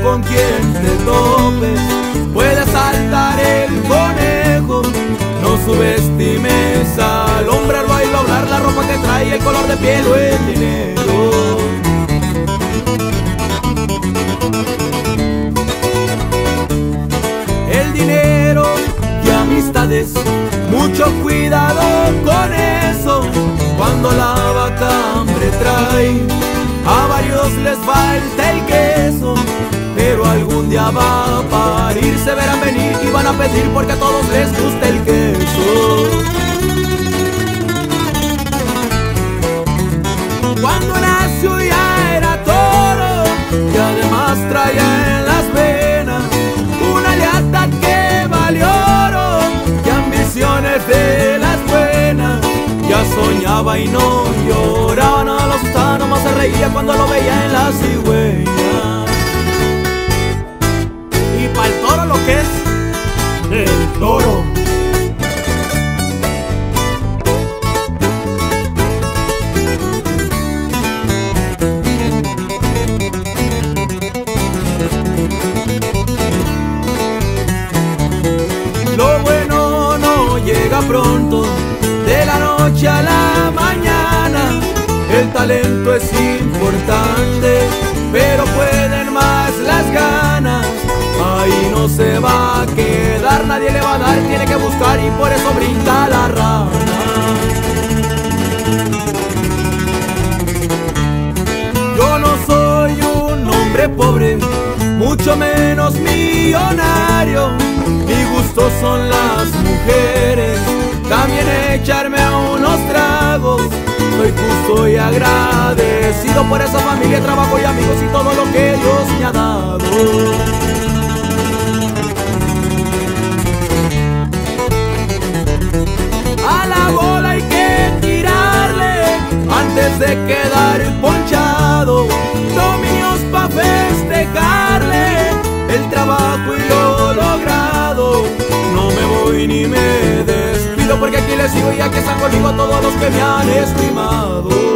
con quien te topes. Puede saltar el conejo, no subestimes al hombre al baile, hablar la ropa que trae, el color de piel o el dinero. El dinero y amistades, mucho cuidado con eso. Cuando la vaca hambre trae, a varios les falta el queso, pero algún día va a parir. Se verán venir y van a pedir porque a todos les gusta el queso. Cuando nació ya era toro y además traía en las venas una lealtad que valió oro y ambiciones de las buenas. Ya soñaba y no lloraba, nada lo asustaba, nomás se reía cuando lo veía en la cigüeña. Y para el toro lo que es el toro. Lo bueno no llega pronto, de la noche a la mañana. El talento es importante, pero pueden más las ganas. Ahí no se va a quedar, nadie le va a dar, tiene que buscar y por eso brinca la rana. Yo no soy un hombre pobre, mucho menos millonario. Mi gusto son las mujeres, también echarme a unos tragos. Soy justo y agradecido por esa familia, trabajo y amigos y todo lo que Dios me ha dado. A la bola hay que tirarle antes de quedar ponchado. Dominios pa' festejarle el trabajo y lo logrado. No me voy ni me despido porque aquí les sigo y aquí están conmigo todos los que me han estimado.